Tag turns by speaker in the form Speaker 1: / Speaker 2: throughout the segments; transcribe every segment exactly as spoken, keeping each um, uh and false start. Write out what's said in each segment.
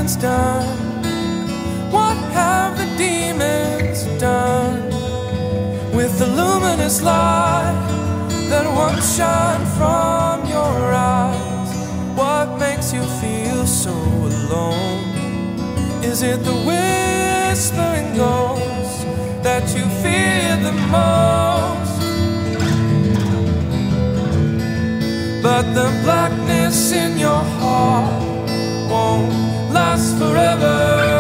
Speaker 1: demons done? What have the demons done with the luminous light that once shone from your eyes? What makes you feel so alone? Is it the whispering ghost that you fear the most? But the blackness in your heart won't last forever.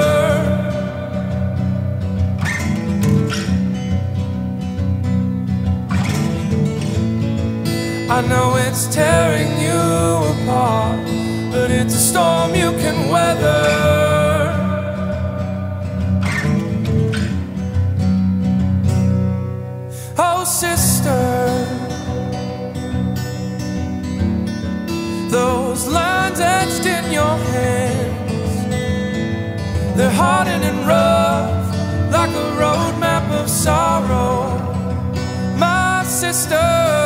Speaker 1: I know it's tearing you apart, but it's a storm you can weather. Oh sister, those lines etched in your hands, they're hardened and rough, like a road map of sorrow. My sister,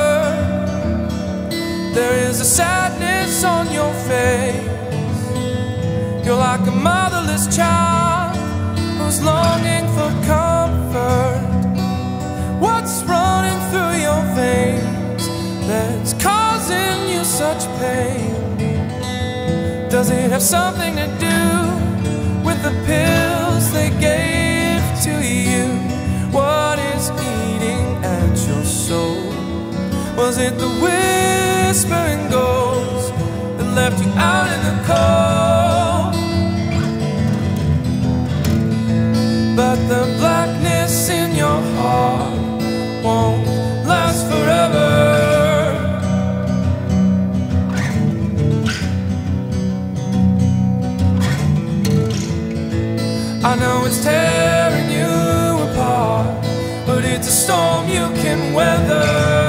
Speaker 1: there is a sadness on your face. You're like a motherless child who's longing for comfort. What's running through your veins that's causing you such pain? Does it have something to do with the pills they gave to you? What is eating at your soul? Was it the whispering ghost that left you out in the cold? But the blackness in your heart won't last forever. I know it's tearing you apart, but it's a storm you can weather.